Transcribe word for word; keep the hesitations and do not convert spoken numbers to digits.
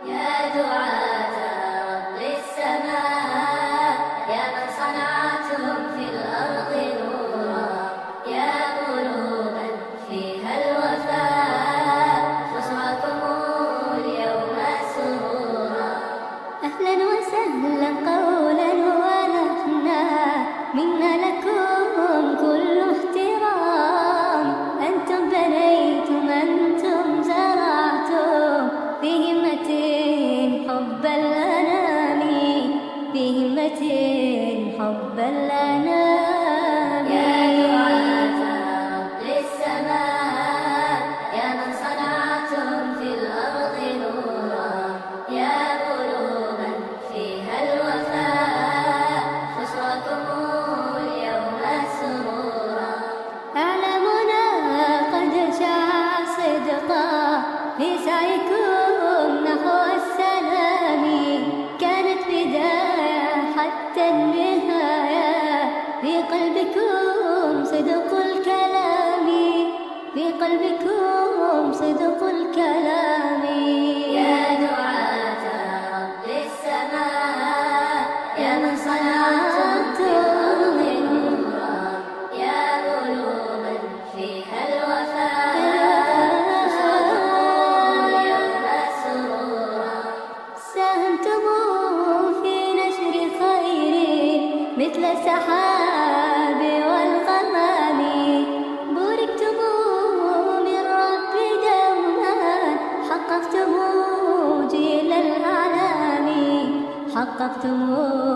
يا دعاة رب السماء يا من صنعتم في الأرض نورا يا قلوبا فيها الوفاء بشراكم اليوم سرورا. أهلا وسهلا قولا ونحنا منا لكم كل احترام. أنتم بنيتم أنتم زرعتم في همة حب الأنام في همة حب الأنام. يا دعاة رب السماء يا من صنعتم في الأرض نورا يا قلوبا فيها الوفاء بشراكم اليوم سرورا. أعلامنا قد شاع صدقا في سعيكم نحو السلام. كانت بداية حتى النهاية في قلبكم صدق الكلام في قلبكم صدق الكلام. يا دعاة رب السماء يا من صنعتم نورا يا قلوبا فيها الوفاء بشراكم اليوم سرورا. ساهمتم في نشر خير مثل السحاب والغمام. بوركتم من رب دوما حققتم جيل الأعلام حققتم